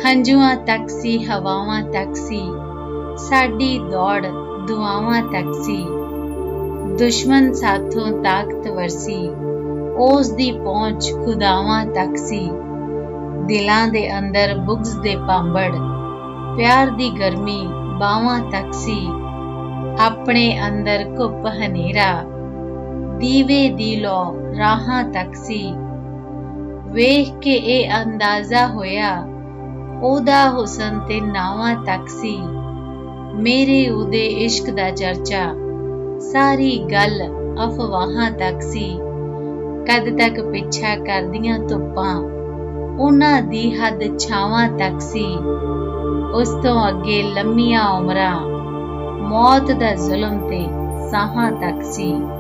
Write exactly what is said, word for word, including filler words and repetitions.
हंजुआं तक सी हवावां तक सी, साडी दौड़ दुआवां तक सी। दुश्मन साथों ताकतवर सी, उस दी पहुंच खुदावां तक सी। दिलां दे अंदर बुग्ज दे पांबड़, प्यार दी गर्मी बावां तक सी। अपने अंदर घुप हनेरा, दीवे दी लौ राहां तक सी। वेख के ए अंदाजा होया, ओदा हुसन ते नावां तक सी। मेरे उदे इश्क दा चर्चा, सारी गल अफवाहां तक सी। कद तक पिछा करदियां धुप्पां, उन्हां दी हद छावां तक सी। उस तो अगे लम्मियां उमरां, मौत दा जुल्म ते साहां तक सी।